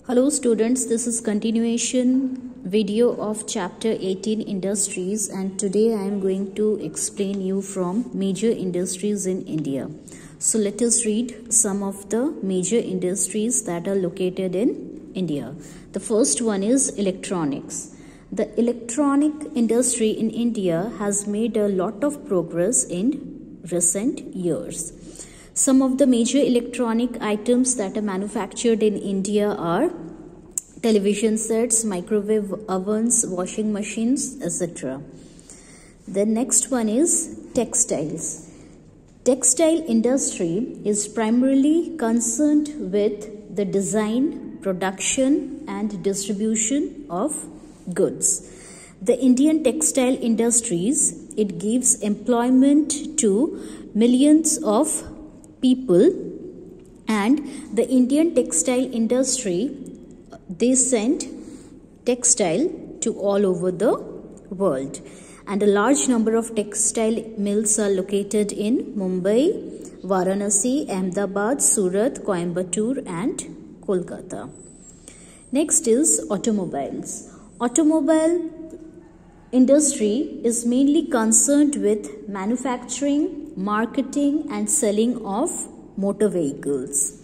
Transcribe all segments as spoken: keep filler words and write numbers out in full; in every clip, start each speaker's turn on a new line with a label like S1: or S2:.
S1: Hello students, this is continuation video of chapter eighteen industries, and today I am going to explain you from major industries in India. So let us read some of the major industries that are located in India. The first one is electronics. The electronic industry in India has made a lot of progress in recent years. Some of the major electronic items that are manufactured in India are television sets, microwave ovens, washing machines, et cetera. The next one is textiles. Textile industry is primarily concerned with the design, production and distribution of goods. The Indian textile industries, it gives employment to millions of people, and the Indian textile industry, they send textile to all over the world, and a large number of textile mills are located in Mumbai, Varanasi, Ahmedabad, Surat, Coimbatore and Kolkata. Next is automobiles. Automobile industry is mainly concerned with manufacturing, marketing and selling of motor vehicles.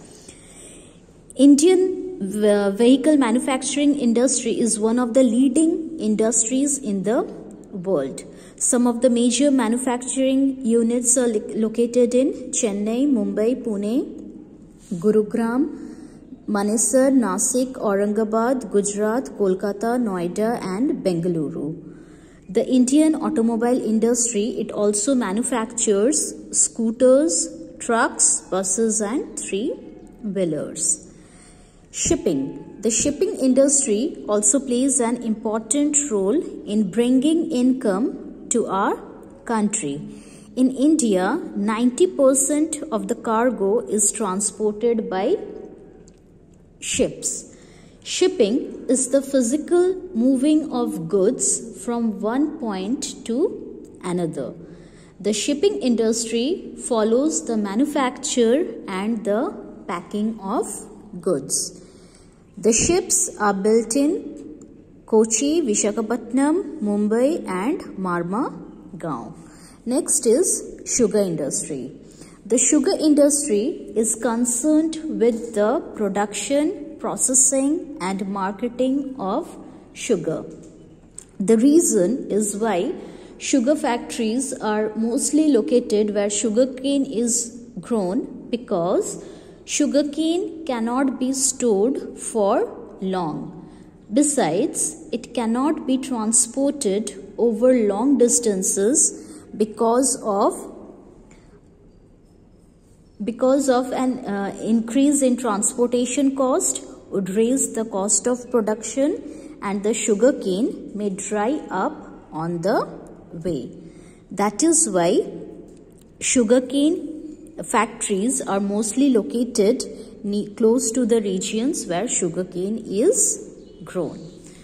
S1: Indian vehicle manufacturing industry is one of the leading industries in the world. Some of the major manufacturing units are located in Chennai, Mumbai, Pune, Gurugram, Manesar, Nasik, Aurangabad, Gujarat, Kolkata, Noida and Bengaluru. The Indian automobile industry, it also manufactures scooters, trucks, buses and three-wheelers. Shipping. The shipping industry also plays an important role in bringing income to our country. In India, ninety percent of the cargo is transported by ships. Shipping is the physical moving of goods from one point to another. The shipping industry follows the manufacture and the packing of goods. The ships are built in Kochi, Visakhapatnam, Mumbai and Marmagaon. Next is sugar industry. The sugar industry is concerned with the production, processing and marketing of sugar. The reason is why sugar factories are mostly located where sugarcane is grown, because sugarcane cannot be stored for long. Besides, it cannot be transported over long distances because of because of an uh, increase in transportation cost would raise the cost of production, and the sugarcane may dry up on the way. That is why sugarcane factories are mostly located close to the regions where sugarcane is grown.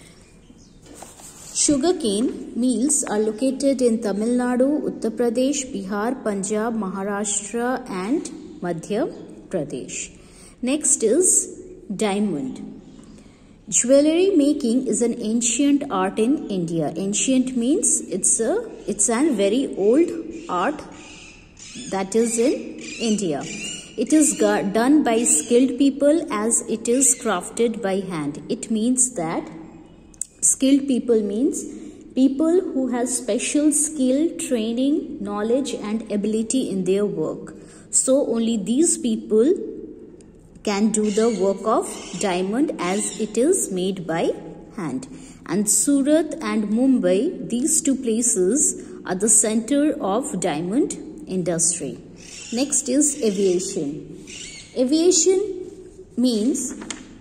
S1: Sugarcane mills are located in Tamil Nadu, Uttar Pradesh, Bihar, Punjab, Maharashtra and Madhya Pradesh. Next is diamond. Jewelry making is an ancient art in India. Ancient means it's a it's a very old art that is in India. It is done by skilled people as it is crafted by hand. It means that skilled people means people who have special skill, training, knowledge and ability in their work. So only these people can do the work of diamond as it is made by hand. And Surat and Mumbai, these two places are the center of diamond industry. Next is aviation. Aviation means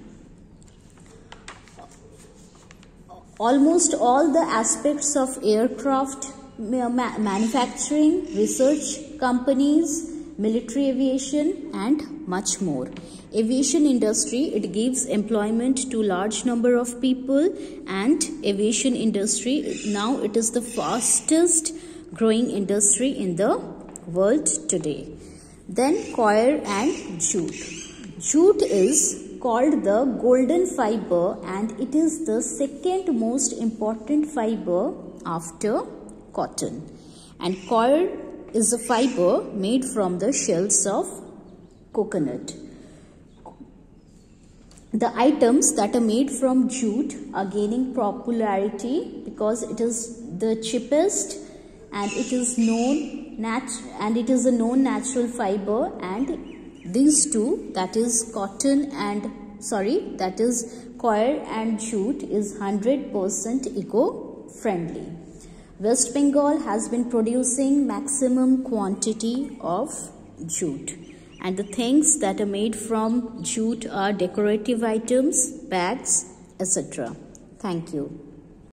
S1: almost all the aspects of aircraft manufacturing, research companies, military aviation and much more. Aviation industry, it gives employment to large number of people, and aviation industry, now it is the fastest growing industry in the world today. Then coir and jute. Jute is called the golden fiber, and it is the second most important fiber after cotton. And coir is a fiber made from the shells of coconut. The items that are made from jute are gaining popularity because it is the cheapest and it is known nat and it is a known natural fiber, and these two, that is cotton and sorry that is coir and jute, is one hundred percent eco-friendly. West Bengal has been producing maximum quantity of jute, and the things that are made from jute are decorative items, bags, et cetera. Thank you.